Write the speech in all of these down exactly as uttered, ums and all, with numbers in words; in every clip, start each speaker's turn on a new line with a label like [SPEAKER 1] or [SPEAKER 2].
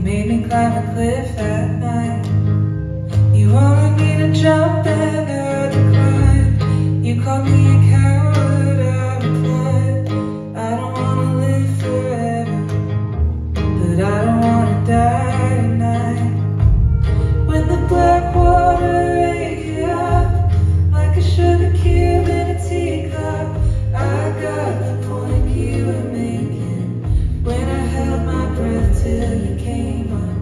[SPEAKER 1] made me climb a cliff at night. You wanted me to jump and I declined. You called me a coward, I replied. I don't wanna live forever, but I don't wanna die tonight. When the black water ate you up like a sugar cube in a teacup, I got the point you were making when I held my breath till you came up.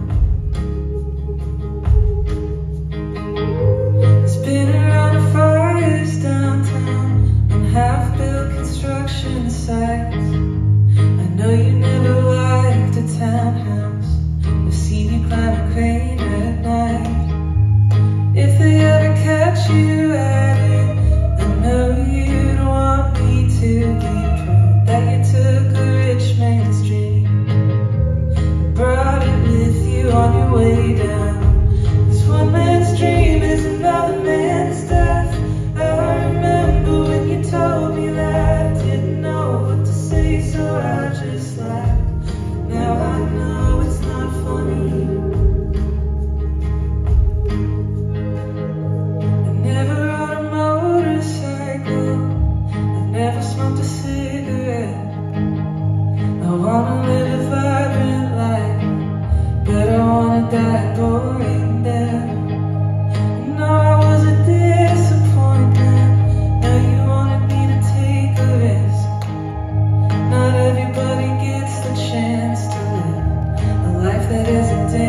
[SPEAKER 1] Spin around the fires downtown and half-built construction sites. I know you never liked a townhouse. I've seen you climb a crane at night. If they ever catch you at it, I know you'd want me to be proud that you took a rich man's dream and brought it with you on your way down. 'Cause one man's dream is another man's death. I remember when you told me that. Didn't know what to say, so I just laughed. Now I know it's not funny. I never rode a motorcycle, I never smoked a cigarette. I wanna live a vibrant life, but I wanna die boring death. No, I was a disappointment. Now you wanted me to take a risk. Not everybody gets the chance to live a life that isn't